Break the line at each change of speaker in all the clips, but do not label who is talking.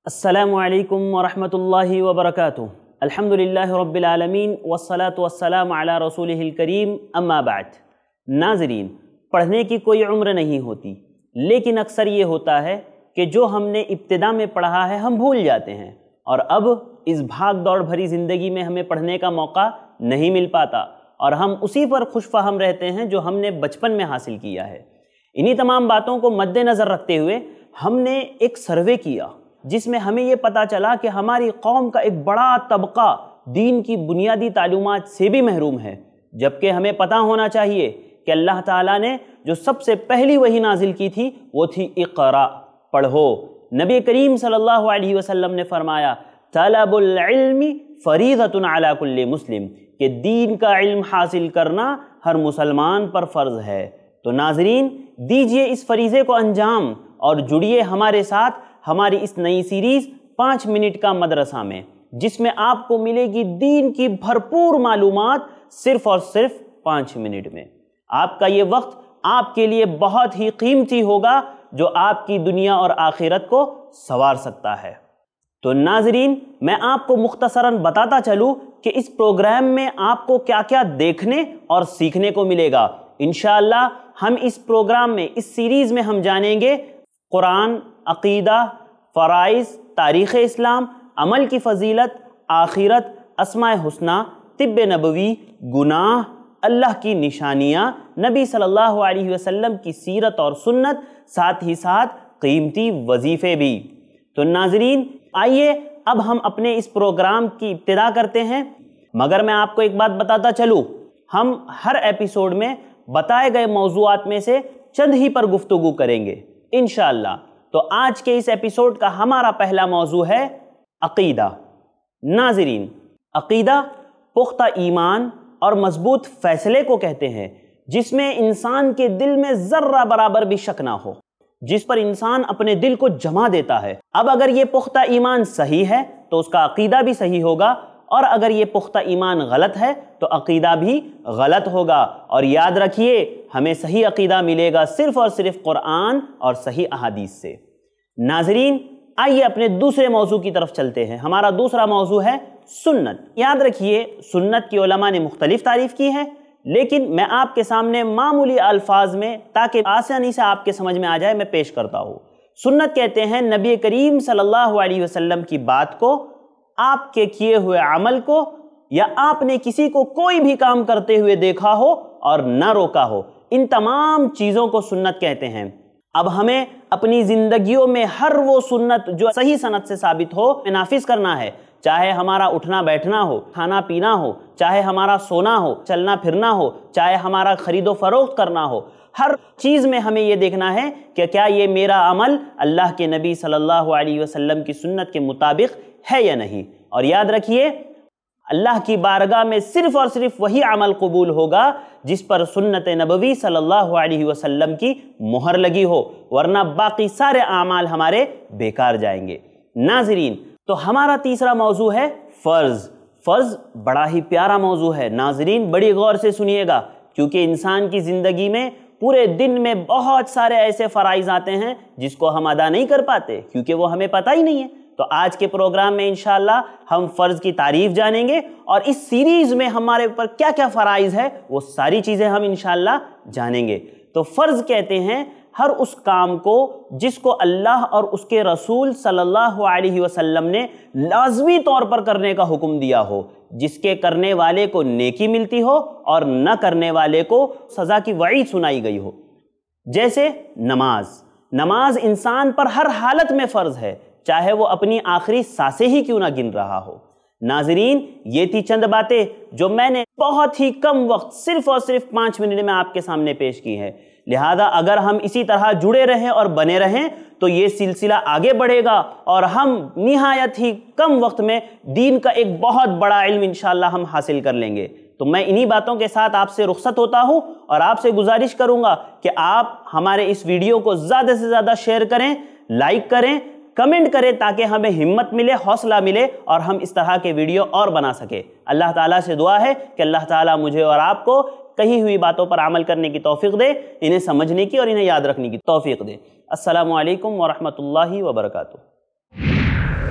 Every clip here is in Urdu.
السلام علیکم ورحمۃ اللہ وبرکاتہ۔ الحمدللہ رب العالمین والصلاة والسلام علی رسولہ الکریم، اما بعد۔ ناظرین، پڑھنے کی کوئی عمر نہیں ہوتی، لیکن اکثر یہ ہوتا ہے کہ جو ہم نے ابتدا میں پڑھا ہے ہم بھول جاتے ہیں، اور اب اس بھاگ دوڑ بھری زندگی میں ہمیں پڑھنے کا موقع نہیں مل پاتا، اور ہم اسی پر خوش فہم رہتے ہیں جو ہم نے بچپن میں حاصل کیا ہے۔ انہی تمام باتوں کو مد نظر رکھتے ہوئے ہم نے ایک سروے کیا جس میں ہمیں یہ پتہ چلا کہ ہماری قوم کا ایک بڑا طبقہ دین کی بنیادی تعلومات سے بھی محروم ہے، جبکہ ہمیں پتہ ہونا چاہیے کہ اللہ تعالیٰ نے جو سب سے پہلی وحی نازل کی تھی وہ تھی اقرا، پڑھو۔ نبی کریم صلی اللہ علیہ وسلم نے فرمایا طلب العلم فریضۃ علی کل مسلم، کہ دین کا علم حاصل کرنا ہر مسلمان پر فرض ہے۔ تو ناظرین، دیجئے اس فریضے کو انجام اور جڑیے ہمارے ساتھ ہماری اس نئی سیریز 5 منٹ کا مدرسہ میں، جس میں آپ کو ملے گی دین کی بھرپور معلومات صرف اور صرف 5 منٹ میں۔ آپ کا یہ وقت آپ کے لیے بہت ہی قیمتی ہوگا جو آپ کی دنیا اور آخرت کو سنوار سکتا ہے۔ تو ناظرین، میں آپ کو مختصراً بتاتا چلوں کہ اس پروگرام میں آپ کو کیا کیا دیکھنے اور سیکھنے کو ملے گا۔ انشاءاللہ ہم اس پروگرام میں، اس سیریز میں ہم جانیں گے قرآن، عقیدہ، فرائض، تاریخ اسلام، عمل کی فضیلت، آخرت، اسماء حسنہ، طب نبوی، گناہ، اللہ کی نشانیاں، نبی صلی اللہ علیہ وسلم کی سیرت اور سنت، ساتھ ہی ساتھ قیمتی وظیفے بھی۔ تو ناظرین، آئیے اب ہم اپنے اس پروگرام کی ابتدا کرتے ہیں، مگر میں آپ کو ایک بات بتاتا چلوں، ہم ہر ایپیسوڈ میں بتائے گئے موضوعات میں سے چند ہی پر گفتگو کریں گے انشاءاللہ۔ تو آج کے اس ایپیسوڈ کا ہمارا پہلا موضوع ہے عقیدہ۔ ناظرین، عقیدہ پختہ ایمان اور مضبوط فیصلے کو کہتے ہیں جس میں انسان کے دل میں ذرہ برابر بھی شک نہ ہو، جس پر انسان اپنے دل کو جما دیتا ہے۔ اب اگر یہ پختہ ایمان صحیح ہے تو اس کا عقیدہ بھی صحیح ہوگا، اور اگر یہ پختہ ایمان غلط ہے تو عقیدہ بھی غلط ہوگا۔ اور یاد رکھیے، ہمیں صحیح عقیدہ ملے گا صرف اور صرف قرآن اور صحیح احادیث سے۔ ناظرین، آئیے اپنے دوسرے موضوع کی طرف چلتے ہیں۔ ہمارا دوسرا موضوع ہے سنت۔ یاد رکھیے، سنت کی علماء نے مختلف تعریف کی ہے، لیکن میں آپ کے سامنے معمولی الفاظ میں، تاکہ آسانی سے آپ کے سمجھ میں آ جائے، میں پیش کرتا ہوں۔ سنت کہتے ہیں نبی کریم صلی اللہ علیہ وسلم کی بات کو، آپ کے کیے ہوئے عمل کو، یا آپ نے کسی کو کوئی بھی کام کرتے ہوئے دیکھا ہو اور نہ روکا ہو، ان تمام چیزوں کو سنت کہتے ہیں۔ اب ہمیں اپنی زندگیوں میں ہر وہ سنت جو صحیح سند سے ثابت ہو نافذ کرنا ہے، چاہے ہمارا اٹھنا بیٹھنا ہو، کھانا پینا ہو، چاہے ہمارا سونا ہو، چلنا پھرنا ہو، چاہے ہمارا خرید و فروخت کرنا ہو، ہر چیز میں ہمیں یہ دیکھنا ہے کہ کیا یہ میرا عمل اللہ کے نبی صلی اللہ علیہ وسلم کی سنت کے مطابق ہے یا نہیں۔ اور یاد رکھیے، اللہ کی بارگاہ میں صرف اور صرف وہی عمل قبول ہوگا جس پر سنت نبوی صلی اللہ علیہ وسلم کی مہر لگی ہو، ورنہ باقی سارے اعمال ہمارے بیکار جائیں گے۔ ناظرین، تو ہمارا تیسرا موضوع ہے فرض۔ فرض بڑا ہی پیارا موضوع ہے۔ ناظرین، بڑی غور سے سنیے گا، کیونکہ انسان کی زندگی میں پورے دن میں بہت سارے ایسے فرائض آتے ہیں جس کو ہم ادا نہیں کر پاتے، کیونکہ وہ ہمیں پتہ ہی نہیں ہے۔ تو آج کے پروگرام میں انشاءاللہ ہم فرض کی تعریف جانیں گے، اور اس سیریز میں ہمارے اوپر کیا کیا فرائض ہے وہ ساری چیزیں ہم انشاءاللہ جانیں گے۔ تو فرض کہتے ہیں ہر اس کام کو جس کو اللہ اور اس کے رسول صلی اللہ علیہ وسلم نے لازمی طور پر کرنے کا حکم دیا ہو، جس کے کرنے والے کو نیکی ملتی ہو اور نہ کرنے والے کو سزا کی وعید سنائی گئی ہو۔ جیسے نماز۔ نماز انسان پر ہر حالت میں فرض ہے، چاہے وہ اپنی آخری سانسیں ہی کیوں نہ گن رہا ہو۔ ناظرین، یہ تھی چند باتیں جو میں نے بہت ہی کم وقت، صرف اور صرف 5 منٹ میں آپ کے سامنے پیش کی ہیں۔ لہذا اگر ہم اسی طرح جڑے رہیں اور بنے رہیں تو یہ سلسلہ آگے بڑھے گا، اور ہم نہایت ہی کم وقت میں دین کا ایک بہت بڑا علم انشاءاللہ ہم حاصل کر لیں گے۔ تو میں انہی باتوں کے ساتھ آپ سے رخصت ہوتا ہوں، اور آپ سے گزارش کروں گا کہ آپ ہمارے اس ویڈیو کو زیادہ سے زیادہ شیئر کریں، لائک کریں، کمنٹ کریں، تاکہ ہمیں ہمت ملے، حوصلہ ملے، اور ہم اس طرح کے ویڈیو اور بنا سکیں۔ اللہ تعالیٰ سے دعا ہے کہ اللہ تعالیٰ مجھے اور آپ کو کہی ہوئی باتوں پر عمل کرنے کی توفیق دے، انہیں سمجھنے کی اور انہیں یاد رکھنے کی توفیق دے۔ السلام علیکم ورحمۃ اللہ وبرکاتہ۔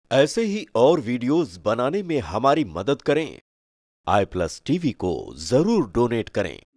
ऐसे ही और वीडियोस बनाने में हमारी मदद करें। iPlus TV को जरूर डोनेट करें।